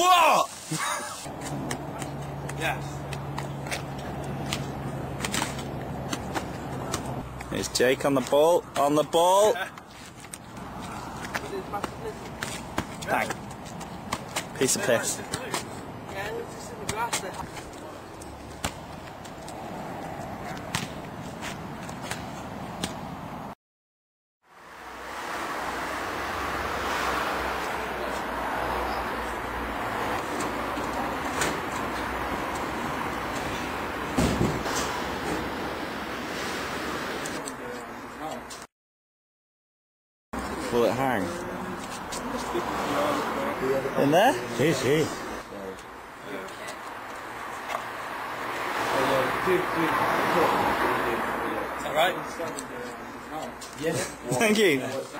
What? Yes. Here's Jake on the ball. On the ball. Bang. Piece of piss. Will it hang? In there? Sí, sí. Is that right? Yes. Thank you.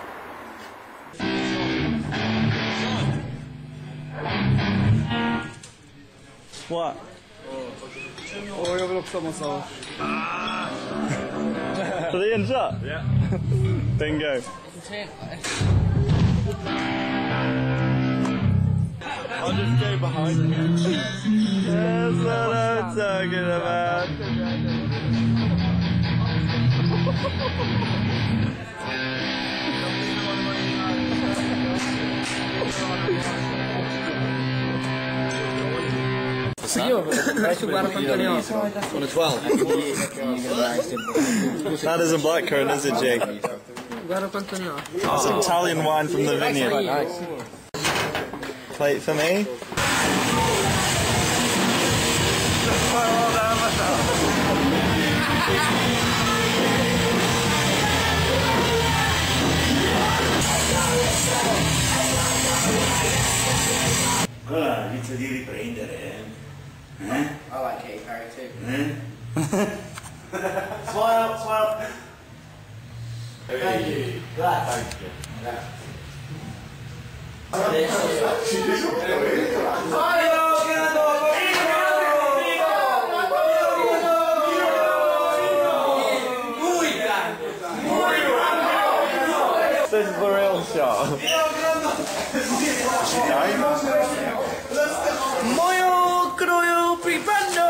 What? Oh, jag vill också ha massage. For the end shot? Yeah. Bingo. I'll just go behind you. That's what I'm talking about. On a 12. That isn't blackcurrant, is it, Jake? That's Italian wine from the vineyard. Plate for me. Allora, inizia di riprendere, eh? I like Katy Perry too. Smile, smile. Thank you. Thank you. This is the real shot. Is she dying? Mojo kroju pripando!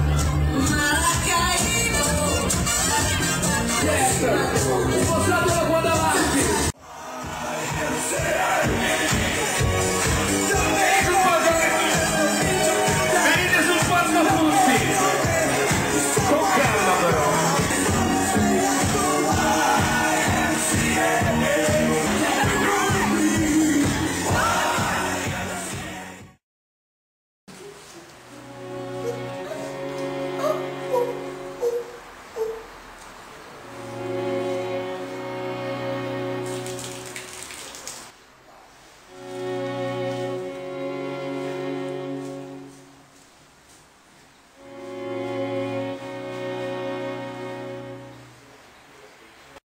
Yes, sir.